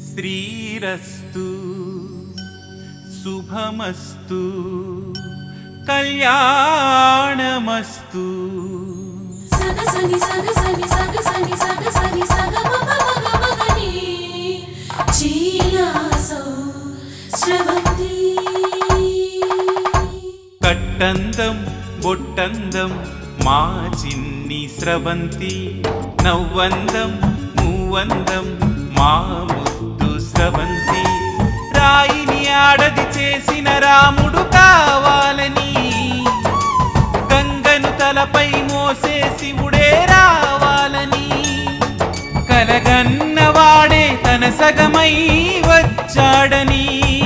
శ్రీరస్తు శుభమస్తు కళ్యాణమస్తు. సగసని సగసని సగసని సగసని సగమగమగమగని Chi La Sow Sravanthi. కట్టందం బొట్టందం మా చిన్ని స్రవంతి, నవ్వందం మూవందం మా ముద్దు స్రవంతి. రాయిని ఆడది చేసిన రాముడు కావాలని, గంగను తలపై మోసే శివుడే రావాలని, కలగన్నవాడే తన సగమై వచ్చాడని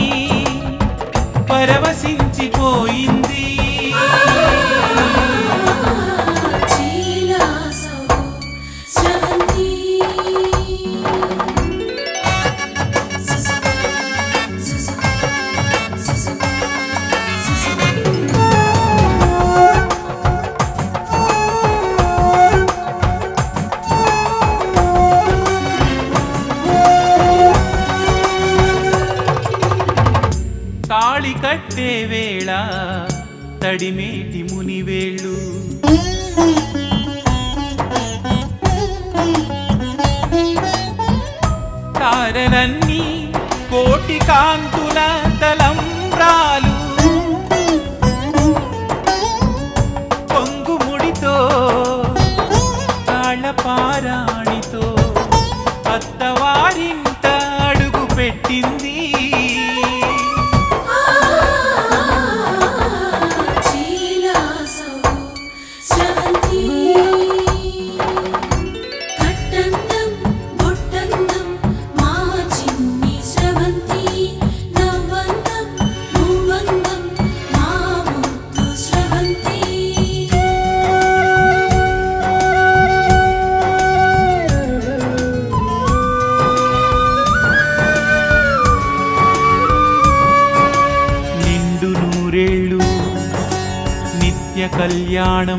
పరవశించిపోయింది. Chi La Sow Sravanthi. తాళి కట్టే వేళ తడిమేటి మునివేళ్ళు, తారలన్నీ కోటి కాంతుల తలంబ్రాలు, పొంగుముడితో తాళపారాణితో అత్తవారింట అడుగు పెట్టింది. కళ్యాణం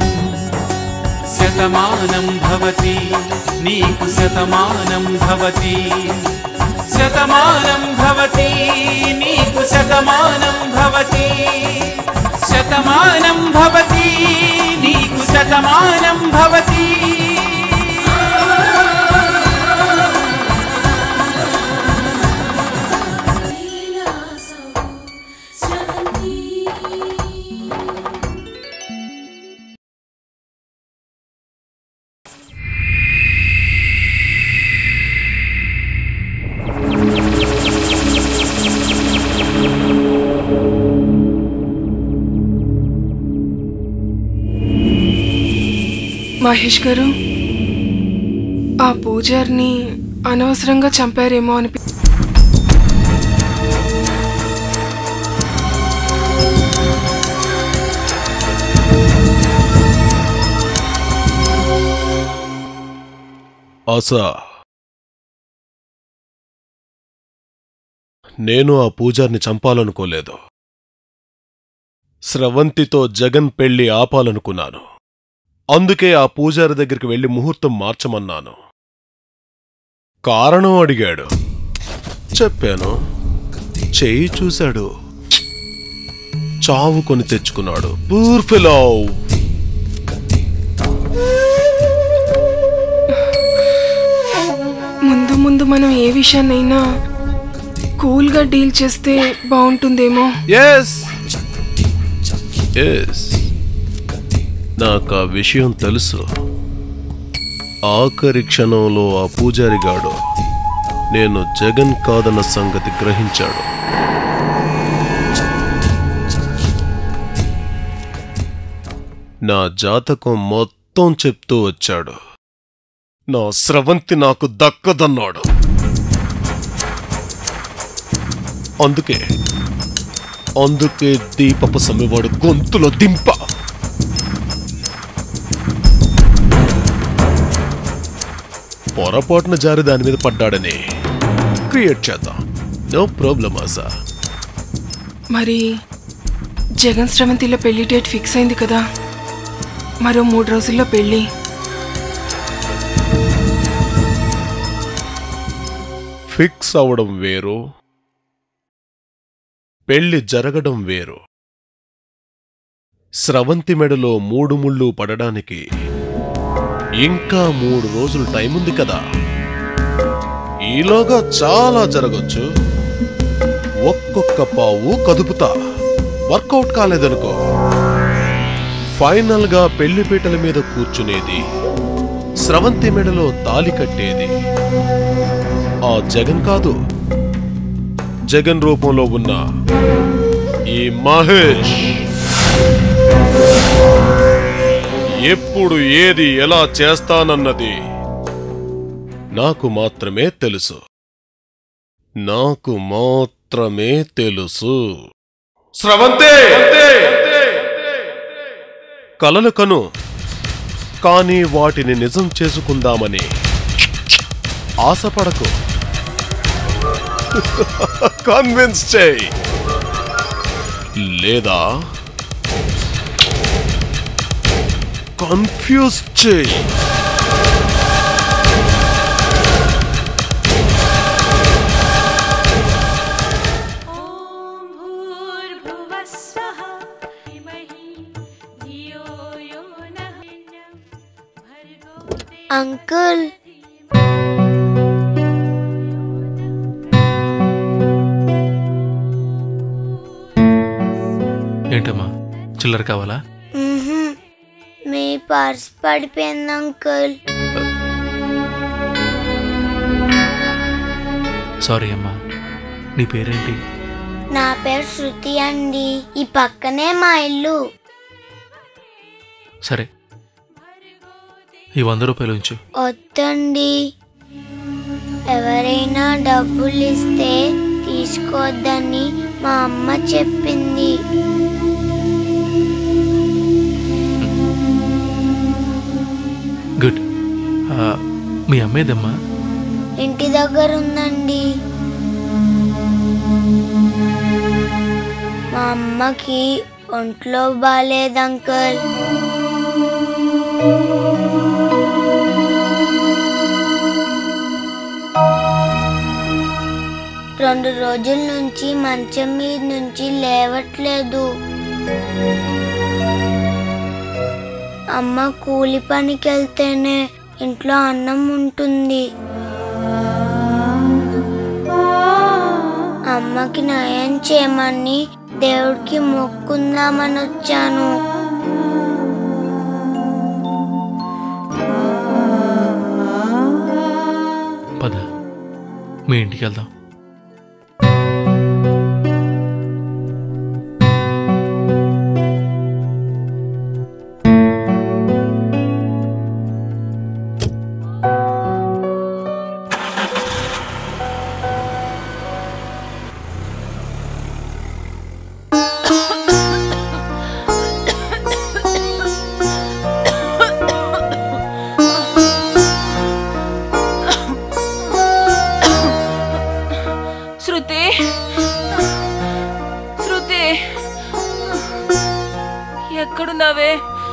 శతమానం భవతి నీకు శతమానం భవతి, శతమానం భవతి నీకు శతమానం భవతి, శతమానం భవతి నీకు శతమానం భవతి. మహేష్ గారు, ఆ పూజారిని అనవసరంగా చంపారేమో అనిపి ఆశా, నేను ఆ పూజారిని చంపాలనుకోలేదు. స్రవంతితో జగన్ పెళ్లి ఆపాలనుకున్నాను. అందుకే ఆ పూజారి దగ్గరికి వెళ్లి ముహూర్తం మార్చమన్నాను. కారణం అడిగాడు, చెప్పాను. చెయ్యి చూశాడు, చావు కొని తెచ్చుకున్నాడు. Poor fellow. ముందు ముందు మనం ఏ విషయాన్నైనా కూల్గా డీల్ చేస్తే బాగుంటుందేమో. ఎస్ ఎస్, నాకు ఆ విషయం తెలుసు. ఆఖరి క్షణంలో ఆ పూజారిగాడు నేను జగన్ కాదన్న సంగతి గ్రహించాడు. నా జాతకం మొత్తం చెప్తూ వచ్చాడు. నా స్రవంతి నాకు దక్కదన్నాడు. అందుకే దీపపు సమ్మెవాడు గొంతులో దింప. పొరపాటున జారి దాని మీద పడ్డాడని క్రియేట్ చేద్దాం. No problem Asha. మరి జగన్ స్రవంతిలో పెళ్లి డేట్ ఫిక్స్ అయింది కదా, మరో 3 రోజుల్లో పెళ్లి. ఫిక్స్ అవడం వేరు, పెళ్లి జరగడం వేరు. స్రవంతి మెడలో 3 ముళ్ళు పడడానికి ఇంకా 3 రోజులు టైముంది కదా. ఈలోగా చాలా జరగొచ్చు. ఒక్కొక్క పావు కదుపుతా. వర్కౌట్ కాలేదనుకో, ఫైనల్గా పెళ్లిపీటల మీద కూర్చునేది, స్రవంతి మెడలో తాలి కట్టేది ఆ జగన్ కాదు, జగన్ రూపంలో ఉన్న ఈ మహేష్. ఎప్పుడు ఏది ఎలా చేస్తానన్నది నాకు మాత్రమే తెలుసు. స్రవంతి! కలలు కను, కానీ వాటిని నిజం చేసుకుందామని ఆశపడకు. కన్విన్స్ చేయి, లేదా కన్ఫ్యూజ్ చేయి. అంకుల్, ఏంటమ్మా, చిల్లర కావాలా? మీ పర్స్ పడిపోయింది అంకుల్. సారీ అమ్మా. నీ పేరేంటి? నా పేరు శృతి అండి. ఈ పక్కనే మా ఇల్లు. సరే, ఈ 100 రూపాయలు ఉంచు. వద్దండి, ఎవరైనా డబ్బులు ఇస్తే తీసుకోవద్దని మా అమ్మ చెప్పింది. గుడ్. మీ అమ్మేదమ్మా? ఇంటి దగ్గర ఉందండి. మా అమ్మకి ఒంట్లో బాలేదు అంకుల్. రెండు రోజుల నుంచి మంచం మీద నుంచి లేవట్లేదు. అమ్మ కూలి పనికి వెళ్తేనే ఇంట్లో అన్నం ఉంటుంది. అమ్మకి నయం చేయమని దేవుడికి మొక్కుందామని వచ్చాను. పద, మీ ఇంటికి వెళ్దాం. ఎక్కడున్నావే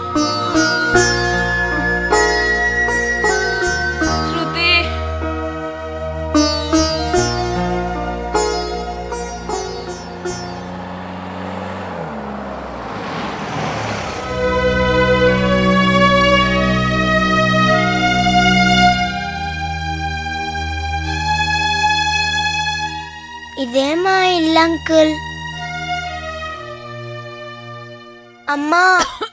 శృతి? ఇదే మా ఇల్లు అంకుల్. అమ్మా,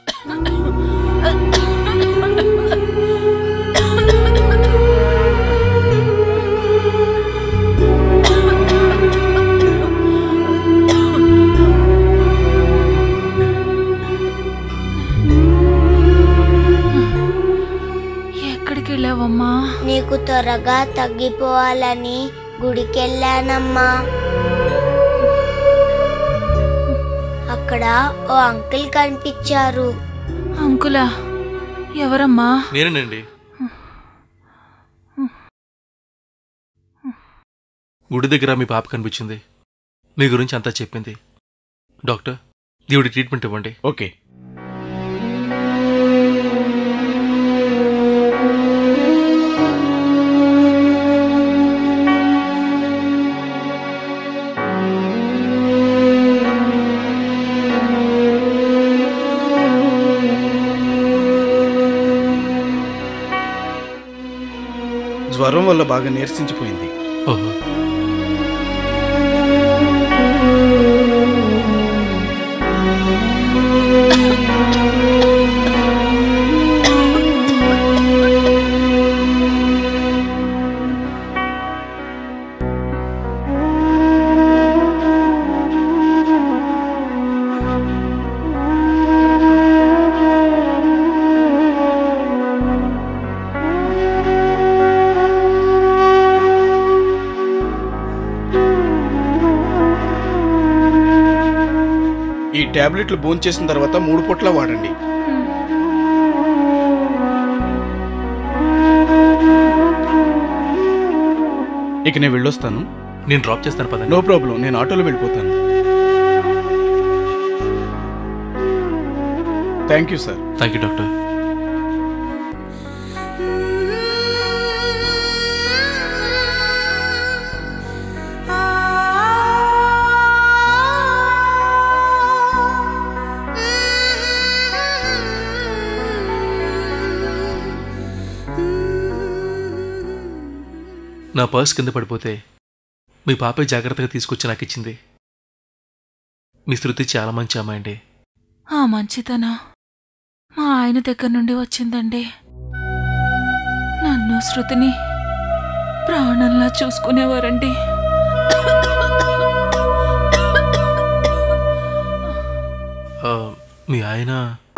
ఎక్కడికి వెళ్ళావమ్మా? నీకు త్వరగా తగ్గిపోవాలని గుడికెళ్ళానమ్మా. అక్కడ ఓ అంకుల్ కనిపించారు. అంకులా? ఎవరమ్మా? నేనేనండి. గుడి దగ్గర మీ పాప కనిపించింది. మీ గురించి అంతా చెప్పింది. డాక్టర్, దేవుడి ట్రీట్మెంట్ ఇవ్వండి. ఓకే. వల్ల బాగా నీరసించిపోయింది. ఓహో. ఈ టాబ్లెట్లు భోంచేసిన తర్వాత 3 పూట్ల వాడండి. ఇక నేను వెళ్ళొస్తాను. నేను డ్రాప్ చేస్తాను పదండి. నో ప్రాబ్లం, నేను ఆటోలో వెళ్ళిపోతాను. Thank you sir. Thank you doctor. నా పర్స్ కింద పడిపోతే మీ పాపే జాగ్రత్తగా తీసుకొచ్చి నాకు ఇచ్చింది. మీ శృతి చాలా మంచి అమ్మాయి అండి. ఆ మంచితనం మా ఆయన దగ్గర నుండి వచ్చిందండి. నన్ను శృతిని ప్రాణంలా చూసుకునేవారండి. మీ ఆయన?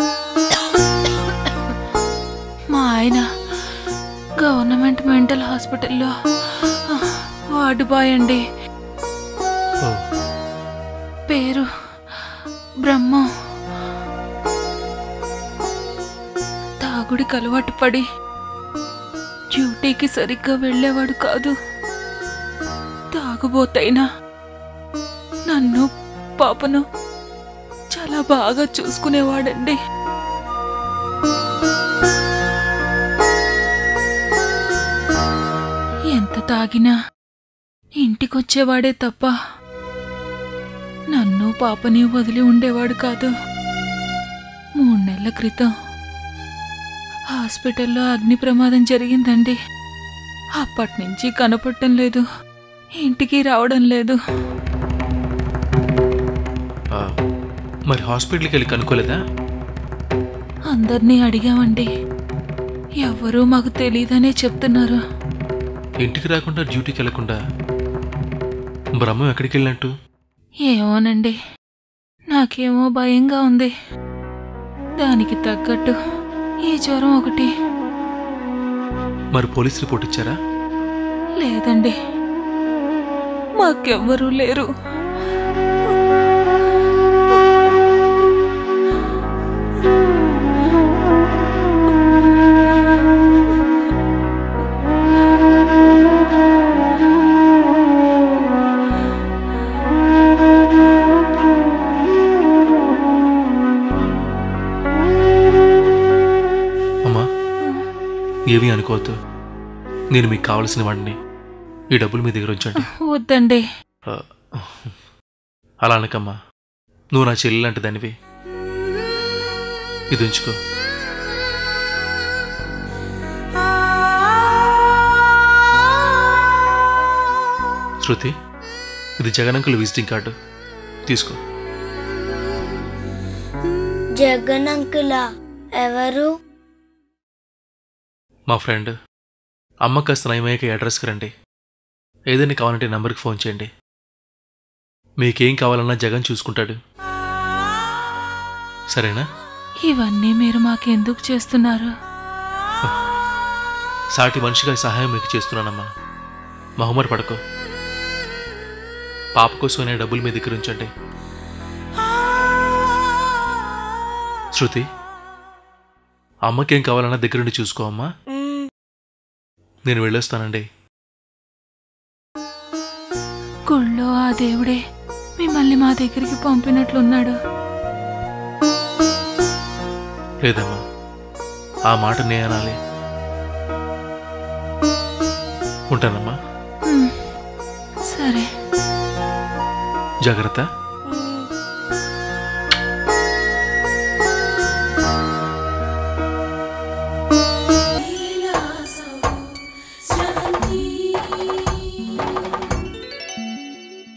మా ఆయన గవర్నమెంట్ మెంటల్ హాస్పిటల్లో వార్డు బాయ్ అండి. పేరు బ్రహ్మం. తాగుడికి అలవాటు పడి డ్యూటీకి సరిగ్గా వెళ్ళేవాడు కాదు. తాగుబోతైనా నన్ను పాపను చాలా బాగా చూసుకునేవాడండి. ఎంత తాగినా ఇంటికొచ్చేవాడే తప్ప నన్ను పాపని వదిలి ఉండేవాడు కాదు. 3 నెలల క్రితం హాస్పిటల్లో అగ్ని ప్రమాదం జరిగిందండి. అప్పటినుంచి కనపడటం లేదు, ఇంటికి రావడం లేదు. మరి హాస్పిటల్కి వెళ్ళి కనుక్కోలేదా? అందరినీ అడిగామండి, ఎవ్వరూ మాకు తెలీదనే చెప్తున్నారు. ఇంటికి రాకుండా డ్యూటీకి వెళ్లకుండా బ్రహ్మం ఎక్కడికి వెళ్ళినట్టు? ఏమోనండి, నాకేమో భయంగా ఉంది. దానికి తగ్గట్టు ఈ జ్వరం ఒకటి. మరి పోలీస్ రిపోర్ట్ ఇచ్చారా? లేదండి, మాకెవ్వరూ లేరు. ఏమీ అనుకోవద్దు, నేను మీకు కావలసిన వాడిని. ఈ డబ్బులు మీ దగ్గర ఉంచండి. వద్దండి. అలా అనకమ్మా, నువ్వు నా చెల్లి లాంటి దానివి. ఇది ఉంచుకో. శృతి, ఇది జగన్ అంకుల్ విజిటింగ్ కార్డు, తీసుకో. జగన్ అంకులా? ఎవరు? మా ఫ్రెండ్. అమ్మ కాస్త నయమయ్యాక అడ్రస్కి రండి. ఏదైనా కావాలంటే నంబర్కి ఫోన్ చేయండి. మీకేం కావాలన్నా జగన్ చూసుకుంటాడు. సరేనా? ఇవన్నీ మీరు మాకెందుకు చేస్తున్నారు? సాటి మనిషిగా సహాయం మీకు చేస్తున్నానమ్మా, మొహమాట పడకో. పాప కోసమైనా డబ్బులు మీ దగ్గర ఉంచండి. శృతి, అమ్మకేం కావాలన్నా దగ్గరుండి చూసుకో అమ్మా. నేను వెళ్ళొస్తానండి. గుళ్ళో ఆ దేవుడే మిమ్మల్ని మా దగ్గరికి పంపినట్లున్నాడు. లేదమ్మా, ఆ మాట నే అనాలి. ఉంటానమ్మా. సరే, జాగ్రత్త.